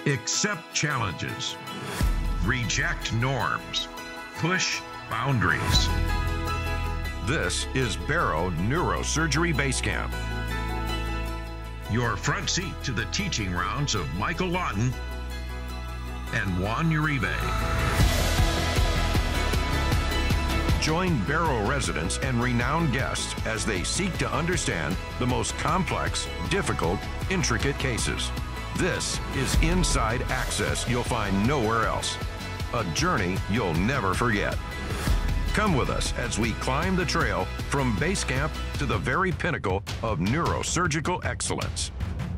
Accept challenges. Reject norms. Push boundaries. This is Barrow Neurosurgery Base Camp. Your front seat to the teaching rounds of Michael Lawton and Juan Uribe. Join Barrow residents and renowned guests as they seek to understand the most complex, difficult, intricate cases. This is inside access you'll find nowhere else. A journey you'll never forget. Come with us as we climb the trail from base camp to the very pinnacle of neurosurgical excellence.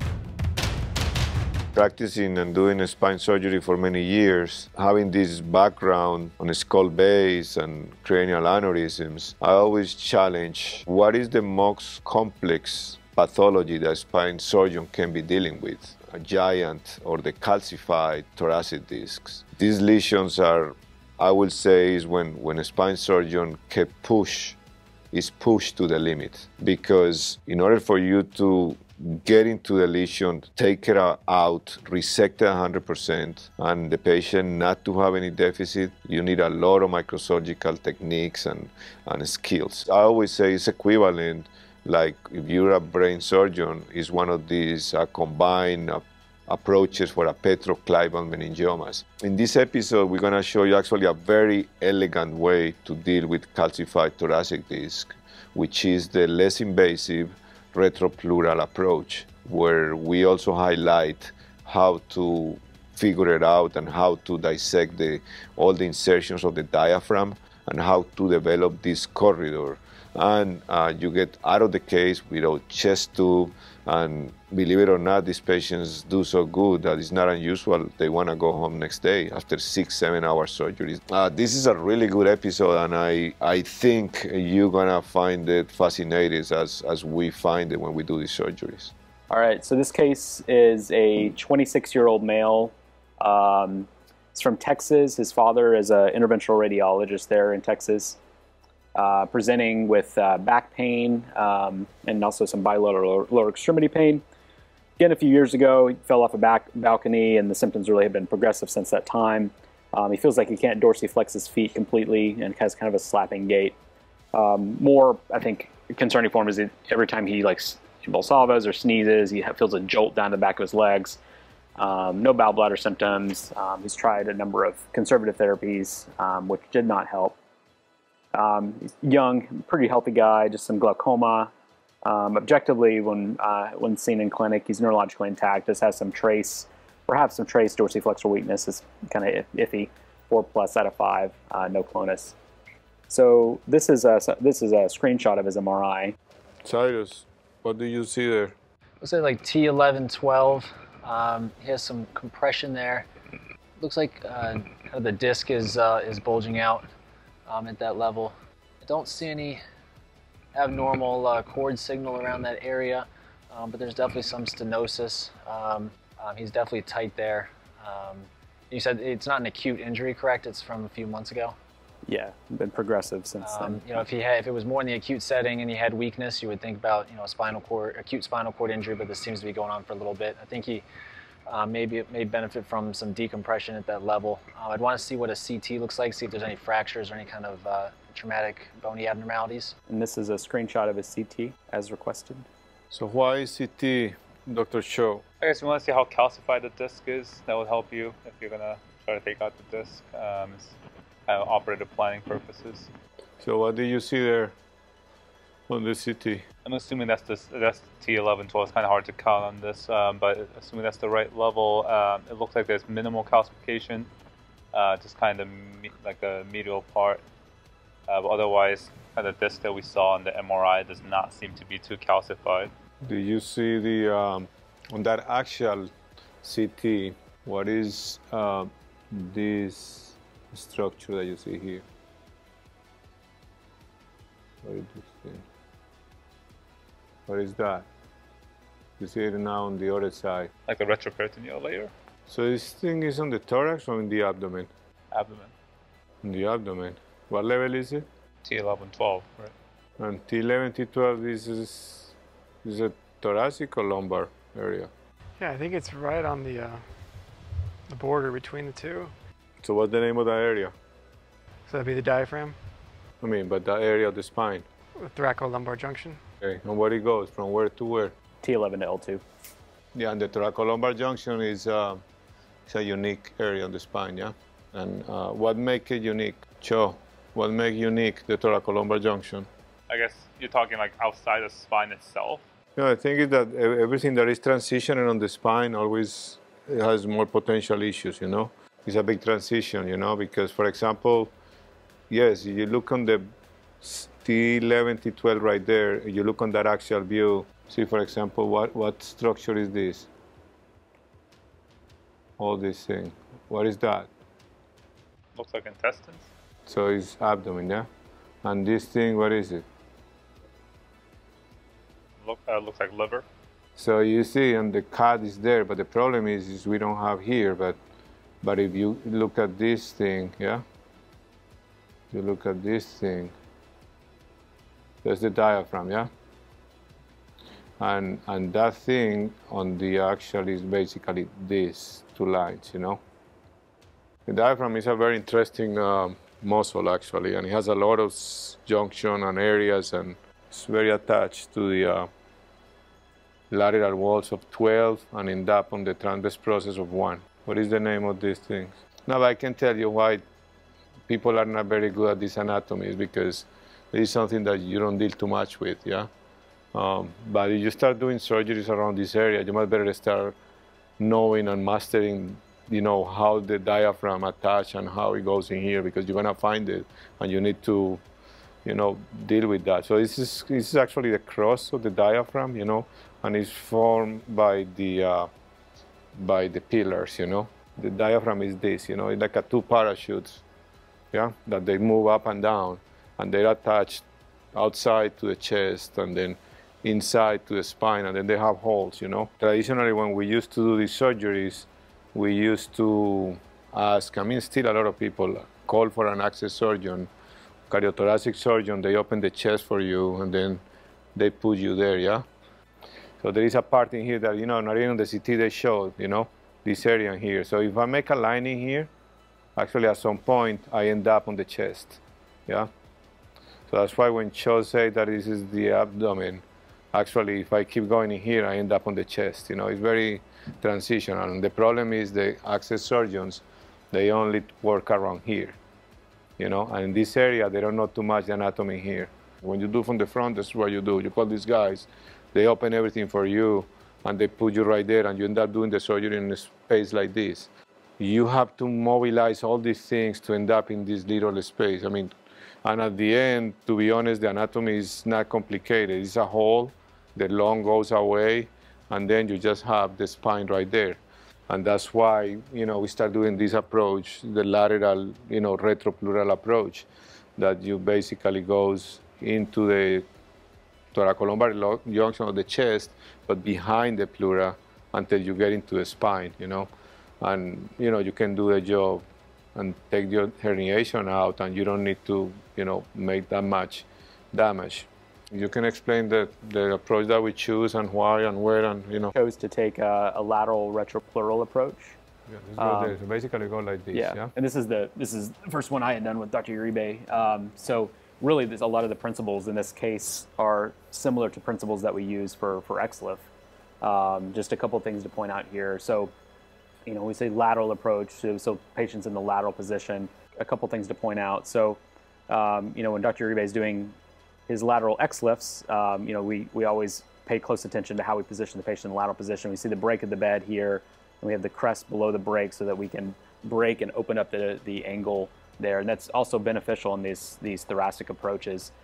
Practicing and doing spine surgery for many years, having this background on skull base and cranial aneurysms, I always challenge what is the most complex pathology that a spine surgeon can be dealing with. A giant or the calcified thoracic discs. These lesions are, I will say, is when a spine surgeon can is pushed to the limit. Because in order for you to get into the lesion, take it out, resect it 100%, and the patient not to have any deficit, you need a lot of microsurgical techniques and skills. I always say it's equivalent, like if you're a brain surgeon, is one of these combined approaches for a petroclival meningiomas. In this episode, we're going to show you actually a very elegant way to deal with calcified thoracic disc, which is the less invasive retropleural approach, where we also highlight how to figure it out and how to dissect all the insertions of the diaphragm and how to develop this corridor. And you get out of the case without chest tube, and believe it or not, these patients do so good that it's not unusual. They want to go home next day after 6-7 hour surgeries. This is a really good episode, and I think you're gonna find it fascinating as we find it when we do these surgeries. All right, so this case is a 26-year-old male. He's from Texas. His father is an interventional radiologist there in Texas. Presenting with back pain and also some bilateral lower extremity pain. Again, a few years ago, he fell off a balcony, and the symptoms really have been progressive since that time. He feels like he can't dorsiflex his feet completely and has kind of a slapping gait. More, I think, concerning for him is that every time he Valsalvas or sneezes, he feels a jolt down the back of his legs. No bowel bladder symptoms. He's tried a number of conservative therapies, which did not help. He's young, pretty healthy guy, just some glaucoma. Objectively, when seen in clinic, he's neurologically intact, just has perhaps some trace dorsiflexural weakness. Is kind of iffy, 4+ out of 5, no clonus. So this is a screenshot of his MRI. Cyrus, what do you see there? Looks like T11, 12. He has some compression there. Looks like kind of the disc is bulging out. At that level. I don't see any abnormal cord signal around that area, but there's definitely some stenosis. He's definitely tight there. You said it's not an acute injury, correct? It's from a few months ago? Yeah, been progressive since then. You know, if it was more in the acute setting and he had weakness, you would think about, you know, acute spinal cord injury, but this seems to be going on for a little bit. I think he maybe it may benefit from some decompression at that level. I'd want to see what a CT looks like, see if there's any fractures or any kind of traumatic bony abnormalities. And this is a screenshot of his CT as requested. So why CT, Dr. Cho? I guess we want to see how calcified the disc is. That would help you if you're going to try to take out the disc. It's kind of operative planning purposes. So what do you see there on the CT? I'm assuming that's T11, 12. It's kind of hard to count on this, but assuming that's the right level, it looks like there's minimal calcification, just kind of like a medial part. But otherwise, kind of the disc that we saw in the MRI does not seem to be too calcified. Do you see the on that axial CT? What is this structure that you see here? What is this? What is that? You see it now on the other side. Like a retroperitoneal layer? So this thing is on the thorax or in the abdomen? Abdomen. In the abdomen. What level is it? T11, 12, right? And T11, T12, this is a thoracic or lumbar area? Yeah, I think it's right on the the border between the two. So what's the name of that area? So that'd be the diaphragm, I mean, but the area of the spine. the thoracolumbar junction. Okay, and where it goes, from where to where? T11 to L2. Yeah, and the thoracolumbar junction is it's a unique area on the spine, yeah? And what makes it unique? Cho, what makes unique the thoracolumbar junction? I guess you're talking like outside the spine itself. No, I think is that everything that is transitioning on the spine always has more potential issues, you know? It's a big transition, you know, because, for example, yes, you look on the T11, T12 right there, you look on that axial view, see, for example, what structure is this? All this thing. What is that? Looks like intestines. So it's abdomen, yeah? And this thing, what is it? Looks like liver. So you see, and the cut is there, but the problem is we don't have here, but if you look at this thing, yeah? You look at this thing, there's the diaphragm, yeah? And that thing on the axial is basically these two lines, you know? The diaphragm is a very interesting muscle, actually, and it has a lot of junction and areas, and it's very attached to the lateral walls of 12 and end up on the transverse process of 1. What is the name of these things? Now, I can tell you why people are not very good at this anatomy, is because it is something that you don't deal too much with, yeah? But if you start doing surgeries around this area, you might better start knowing and mastering, you know, how the diaphragm attach and how it goes in here, because you're gonna find it and you need to, you know, deal with that. So this is actually the cross of the diaphragm, you know, and it's formed by the pillars, you know. The diaphragm is this, you know, it's like two parachutes, yeah, that they move up and down, and they're attached outside to the chest and then inside to the spine, and then they have holes, you know. Traditionally, when we used to do these surgeries, we used to ask, I mean, still a lot of people call for an access surgeon, cardiothoracic surgeon, they open the chest for you, and then they put you there, yeah? So there is a part in here that, you know, not even on the CT they showed, you know, this area in here. So if I make a line in here, actually at some point I end up on the chest, yeah? So that's why when Cho said that this is the abdomen, actually if I keep going in here, I end up on the chest, you know, it's very transitional. And the problem is the access surgeons, they only work around here, you know, and in this area, they don't know too much anatomy here. When you do from the front, that's what you do. You call these guys, they open everything for you, and they put you right there, and you end up doing the surgery in a space like this. You have to mobilize all these things to end up in this little space. I mean, and at the end, to be honest, the anatomy is not complicated. It's a hole, the lung goes away, and then you just have the spine right there. And that's why, you know, we start doing this approach, the lateral, you know, retropleural approach, that you basically goes into the thoracolumbar junction of the chest, but behind the pleura until you get into the spine, you know. And, you know, you can do the job and take your herniation out, and you don't need to, you know, make that much damage. You can explain the approach that we choose and why and where, and, you know. Chose to take a lateral retropleural approach. Yeah, just go there. So basically go like this, yeah? And this is the first one I had done with Dr. Uribe. So really, a lot of the principles in this case are similar to principles that we use for XLIF. Just a couple things to point out here. So, you know, we say lateral approach, so patients in the lateral position. A couple things to point out. So, you know, when Dr. Uribe is doing his lateral XLIFs, you know, we always pay close attention to how we position the patient in the lateral position. We see the break of the bed here, and we have the crest below the break so that we can break and open up the angle there, and that's also beneficial in these thoracic approaches.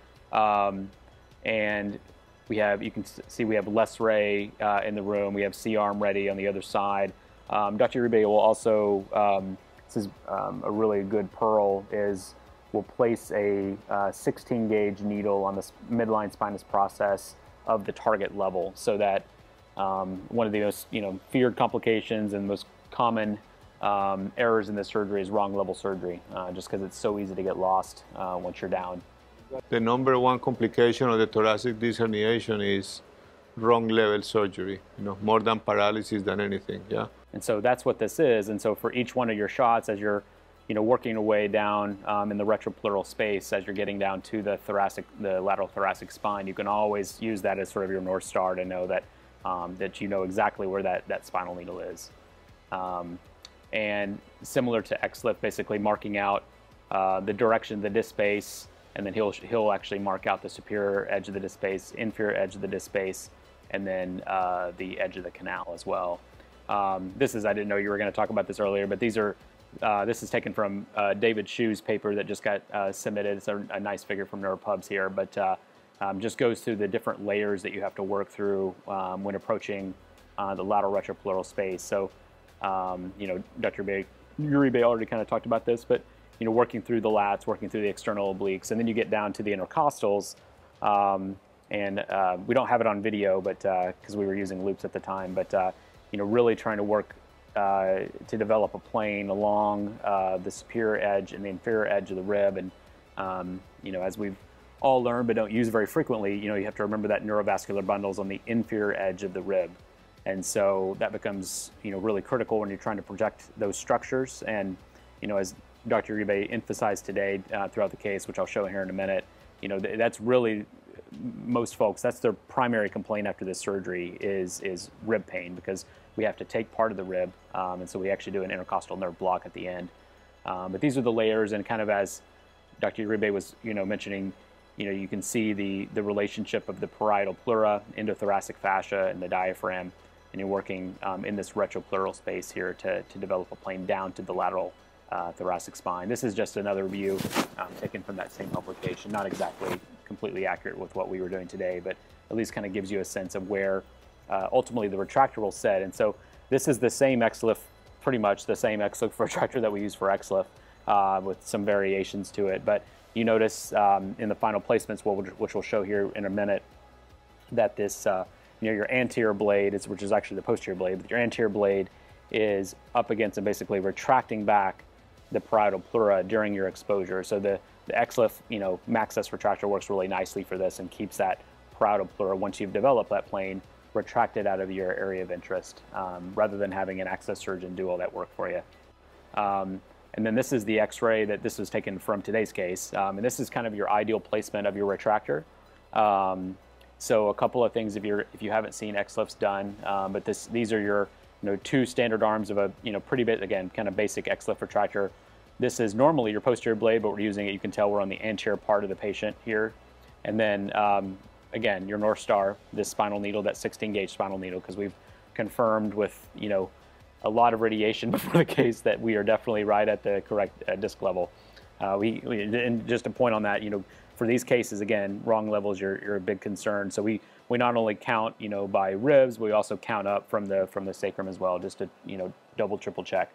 And we have, you can see we have Les Ray in the room. We have C-arm ready on the other side. Dr. Uribe will also, this is a really good pearl, is we'll place a 16 gauge needle on the midline spinous process of the target level, so that one of the most, you know, feared complications and most common errors in this surgery is wrong level surgery, just because it's so easy to get lost once you're down. The number one complication of the thoracic disc herniation is wrong level surgery, you know, more than paralysis than anything, yeah? And so that's what this is. And so for each one of your shots, as you're working your way down in the retropleural space, as you're getting down to the lateral thoracic spine, you can always use that as sort of your North Star to know that that you know exactly where that spinal needle is. And similar to XLIF, basically marking out the direction of the disc space, and then he'll actually mark out the superior edge of the disc space, inferior edge of the disc space, and then the edge of the canal as well. I didn't know you were going to talk about this earlier, but these are this is taken from David Shu's paper that just got submitted. It's a nice figure from Neuropubs here, but just goes through the different layers that you have to work through when approaching the lateral retropleural space. So, Dr. Uribe already kind of talked about this, but working through the lats, working through the external obliques, and then you get down to the intercostals. We don't have it on video, but because we were using loops at the time, but really trying to work to develop a plane along the superior edge and the inferior edge of the rib. And as we've all learned but don't use very frequently, you have to remember that neurovascular bundle is on the inferior edge of the rib. And so that becomes really critical when you're trying to project those structures. And as Dr. Uribe emphasized today throughout the case, which I'll show here in a minute, that's really most folks, that's their primary complaint after this surgery is rib pain, because we have to take part of the rib, and so we actually do an intercostal nerve block at the end. But these are the layers, and kind of as Dr. Uribe was mentioning, you can see the relationship of the parietal pleura, endothoracic fascia, and the diaphragm, and you're working in this retropleural space here to develop a plane down to the lateral thoracic spine. This is just another view taken from that same publication, not exactly completely accurate with what we were doing today, but at least kind of gives you a sense of where ultimately the retractor will set. And so this is the same XLIF, pretty much the same XLIF retractor that we use for XLIF with some variations to it. But you notice in the final placements, which we'll show here in a minute, that this, your anterior blade, which is actually the posterior blade, but your anterior blade is up against and basically retracting back the parietal pleura during your exposure. So the XLIF, Maxus retractor works really nicely for this and keeps that parietal pleura, once you've developed that plane, retracted out of your area of interest, rather than having an access surgeon do all that work for you. And then this is the X-ray that this was taken from today's case, and this is kind of your ideal placement of your retractor. So a couple of things if you haven't seen XLIFs done, but these are your two standard arms of a pretty bit, again, kind of basic XLIF retractor. This is normally your posterior blade, but we're using it. You can tell we're on the anterior part of the patient here, and then again, your North Star, this spinal needle, that 16-gauge spinal needle, because we've confirmed with a lot of radiation before the case that we are definitely right at the correct disc level. And just a point on that, for these cases, again, wrong levels, you're a big concern. So we not only count by ribs, we also count up from the sacrum as well, just to double, triple check.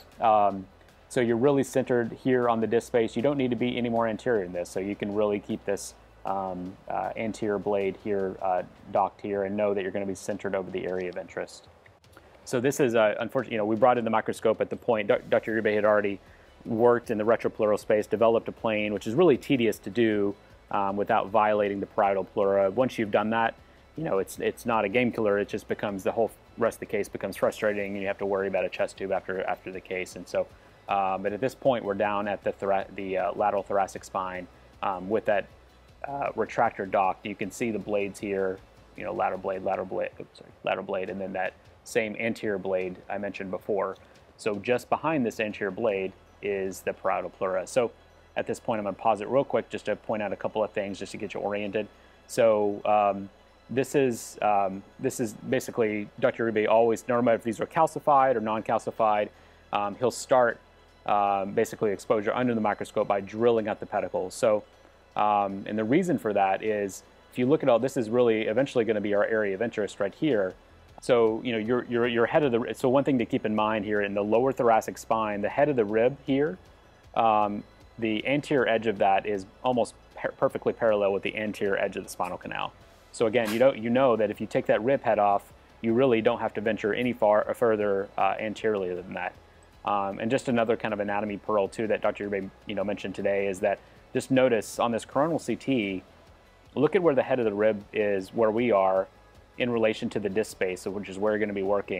So you're really centered here on the disc space. You don't need to be any more anterior in this, so you can really keep this anterior blade here docked here and know that you're going to be centered over the area of interest. So this is, unfortunately, we brought in the microscope at the point. Dr. Uribe had already worked in the retropleural space, developed a plane, which is really tedious to do without violating the parietal pleura. Once you've done that, it's not a game killer. It just becomes, the whole rest of the case becomes frustrating, and you have to worry about a chest tube after the case. And so, but at this point, we're down at the lateral thoracic spine with that retractor docked. You can see the blades here, lateral blade, and then that same anterior blade I mentioned before. So just behind this anterior blade is the parietal pleura. So at this point, I'm going to pause it real quick just to point out a couple of things just to get you oriented. So this is basically Dr. Uribe always, no matter if these are calcified or non-calcified, he'll start basically exposure under the microscope by drilling out the pedicles. So and the reason for that is, if you look at all, this is really eventually going to be our area of interest right here. So your head of the, so one thing to keep in mind here, in the lower thoracic spine, the head of the rib here, the anterior edge of that is almost perfectly parallel with the anterior edge of the spinal canal. So again, you know that if you take that rib head off, you really don't have to venture any further anteriorly than that. And just another kind of anatomy pearl too that Dr. Uribe mentioned today is that, just notice on this coronal CT, look at where the head of the rib is, where we are, in relation to the disc space, which is where you're going to be working.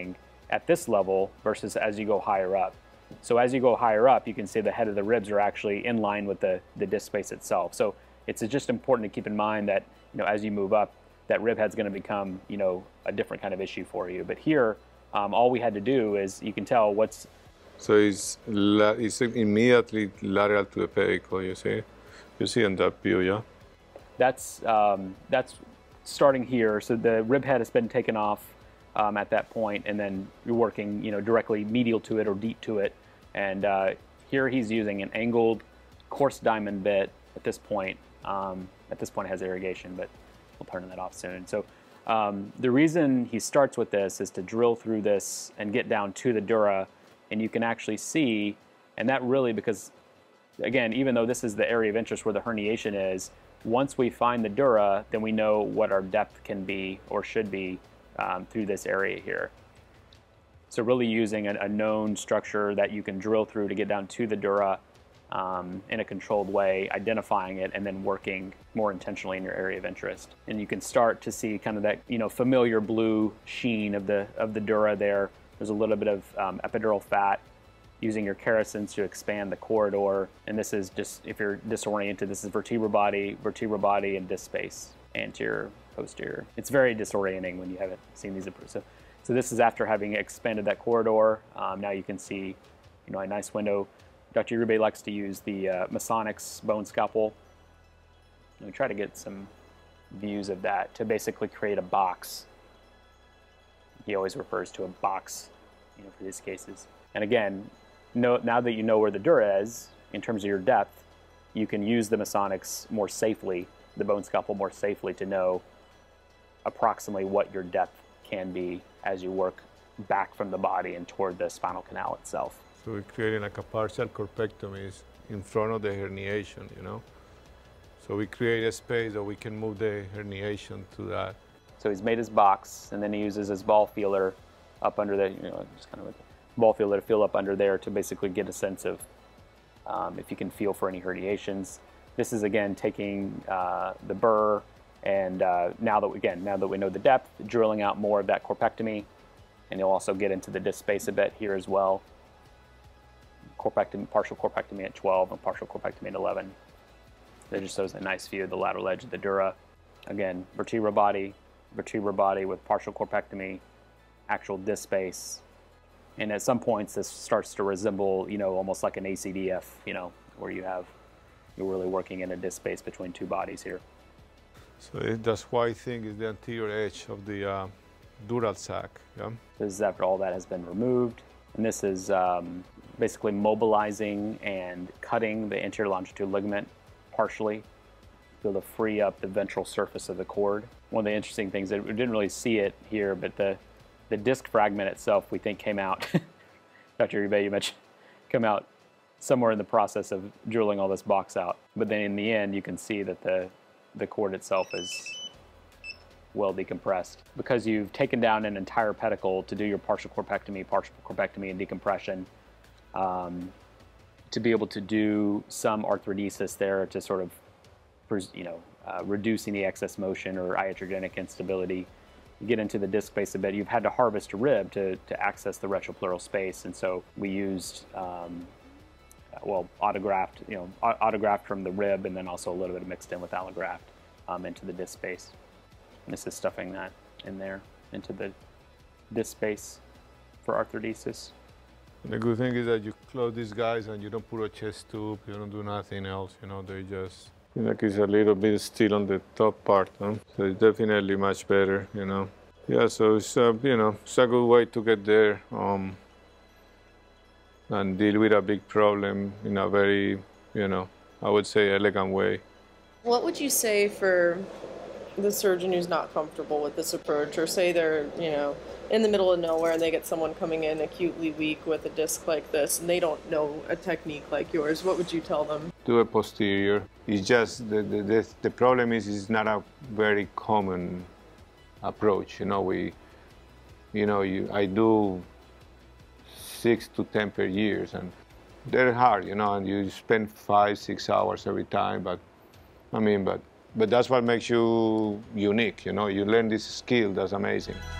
at this level versus as you go higher up. So as you go higher up, you can see the head of the ribs are actually in line with the disc space itself. So it's just important to keep in mind that, you know, as you move up, that rib head's going to become, you know, a different kind of issue for you. But here, all we had to do is, you can tell what's... So it's immediately lateral to the pedicle, you see? You see in that view, yeah? That's starting here. So the rib head has been taken off at that point, and then you're working, you know, directly medial to it or deep to it. And here he's using an angled coarse diamond bit at this point. At this point it has irrigation, but we'll turn that off soon. So the reason he starts with this is to drill through this and get down to the dura, and you can actually see, and that really, because again, even though this is the area of interest where the herniation is, once we find the dura, then we know what our depth can be or should be through this area here. So really using a known structure that you can drill through to get down to the dura in a controlled way, identifying it, and then working more intentionally in your area of interest. And you can start to see kind of that, you know, familiar blue sheen of the dura there. There's a little bit of epidural fat, using your Kerrisons to expand the corridor. And this is just, if you're disoriented, this is vertebral body, and disc space, anterior, posterior. It's very disorienting when you haven't seen these approved. So this is after having expanded that corridor. Now you can see, you know, a nice window. Dr. Uribe likes to use the Masonics bone scalpel. And we try to get some views of that to basically create a box. He always refers to a box, you know, for these cases. And again, now that you know where the dura is, in terms of your depth, you can use the Masonics more safely, the bone scalpel more safely, to know approximately what your depth can be as you work back from the body and toward the spinal canal itself. So we're creating like a partial corpectomy in front of the herniation, you know? So we create a space that we can move the herniation to that. So he's made his box, and then he uses his ball feeler up under the, you know, just kind of a ball feeler to feel up under there to basically get a sense of if you can feel for any herniations. This is again taking the burr, and now that we know the depth, drilling out more of that corpectomy, and you'll also get into the disc space a bit here as well. Corpectomy, partial corpectomy at 12 and partial corpectomy at 11. That just shows a nice view of the lateral edge of the dura. Again, vertebral body with partial corpectomy, actual disc space. And at some points, this starts to resemble, you know, almost like an ACDF, you know, where you're really working in a disc space between two bodies here. So that's why I think is the anterior edge of the dural sac, yeah? This is after all that has been removed. And this is basically mobilizing and cutting the anterior longitudinal ligament partially, to be able to free up the ventral surface of the cord. One of the interesting things, that we didn't really see it here, but the disc fragment itself, we think, came out, Dr. Uribe, you mentioned, come out somewhere in the process of drilling all this box out. But then in the end, you can see that the cord itself is well decompressed. Because you've taken down an entire pedicle to do your partial corpectomy and decompression, to be able to do some arthrodesis there to sort of, you know, reduce any excess motion or iatrogenic instability. You get into the disc space a bit, you've had to harvest a rib to access the retropleural space, and so we used, autograft, you know, autograft from the rib, and then also a little bit mixed in with allograft into the disc space. And this is stuffing that in there into the disc space for arthrodesis. And the good thing is that you close these guys and you don't put a chest tube, you don't do nothing else, you know, they just, like it's a little bit still on the top part, huh? So it's definitely much better, you know. Yeah, so it's, you know, it's a good way to get there and deal with a big problem in a very, you know, I would say elegant way. What would you say for the surgeon who's not comfortable with this approach, or say they're, you know, in the middle of nowhere and they get someone coming in acutely weak with a disc like this and they don't know a technique like yours? What would you tell them? Do a posterior. It's just the problem is it's not a very common approach. You know, I do 6 to 10 per year, and they're hard, you know, and you spend 5-6 hours every time. But I mean, but that's what makes you unique. You know, you learn this skill. That's amazing.